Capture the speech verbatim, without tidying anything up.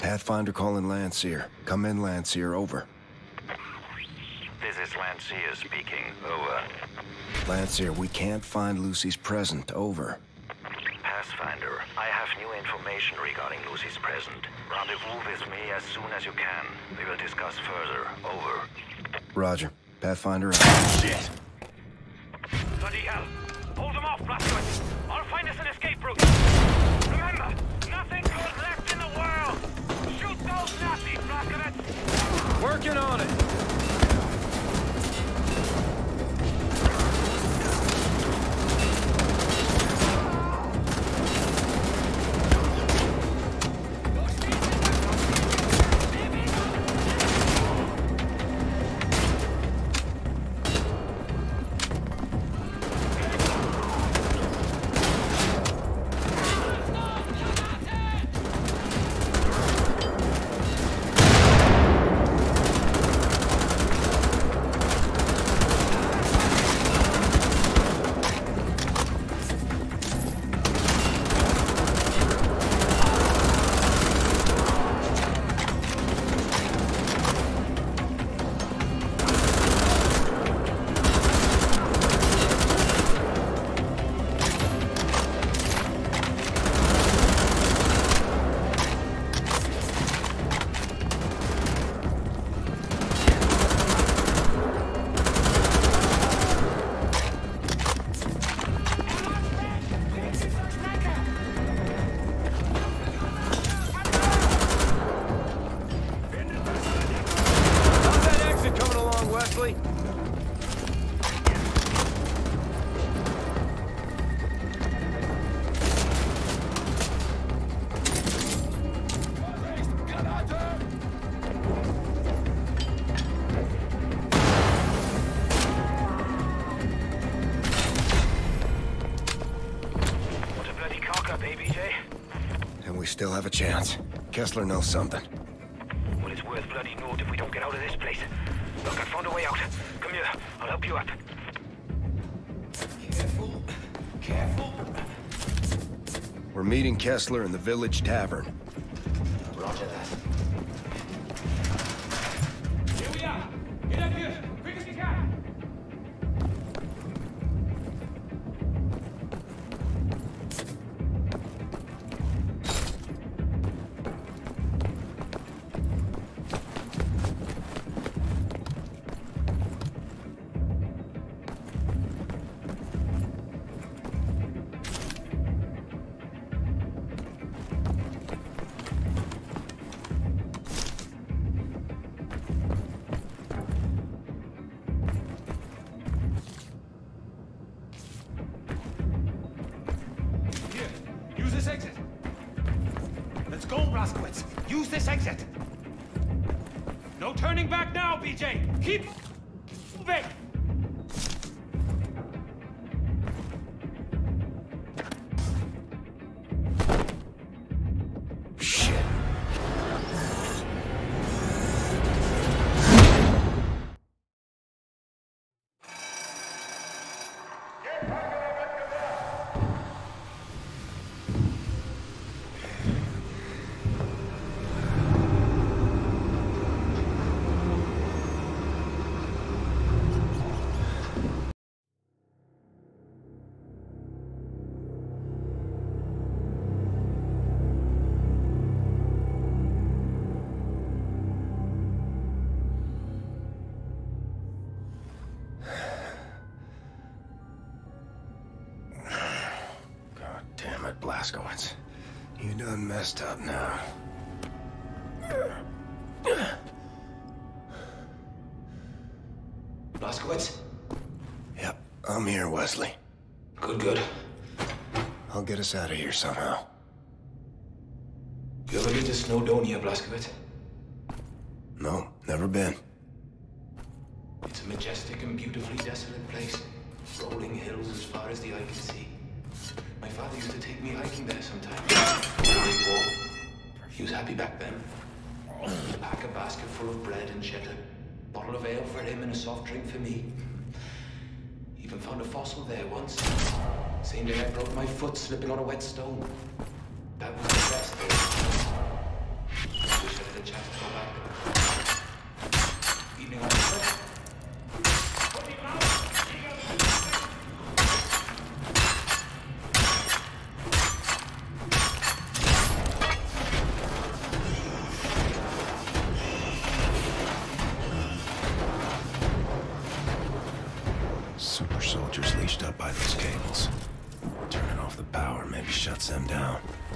Pathfinder calling Landseer. Come in, Landseer. Over. This is Landseer speaking. Over. Landseer, we can't find Lucy's present. Over. Pathfinder, I have new information regarding Lucy's present. Rendezvous with me as soon as you can. We will discuss further. Over. Roger. Pathfinder out. Shit! Bloody hell! Hold them off, Blazkowicz! I'll find us an escape route! Remember, nothing good left in the world! Shoot those Nazis, Blazkowicz! Working on it! Still have a chance. Kessler knows something. Well, it's worth bloody naught if we don't get out of this place. Look, I found a way out. Come here, I'll help you up. Careful. Careful. We're meeting Kessler in the village tavern. Roger that. Here we are! Get up here! Quick as you can! Exit. Let's go, Blazkowicz. Use this exit. No turning back now, B J. Keep moving. Blazkowicz, you done messed up now. Blazkowicz? Yep, I'm here, Wesley. Good, good. I'll get us out of here somehow. You ever been to Snowdonia, Blazkowicz? No, never been. It's a majestic and beautifully desolate place. Rolling hills as far as the eye can see. My father used to take me hiking there sometimes. Big war. He was happy back then. He'd pack a basket full of bread and cheddar. Bottle of ale for him and a soft drink for me. Even found a fossil there once. Same day I broke my foot slipping on a wet stone. That was the best day. Our soldiers leashed up by those cables. Turning off the power maybe shuts them down.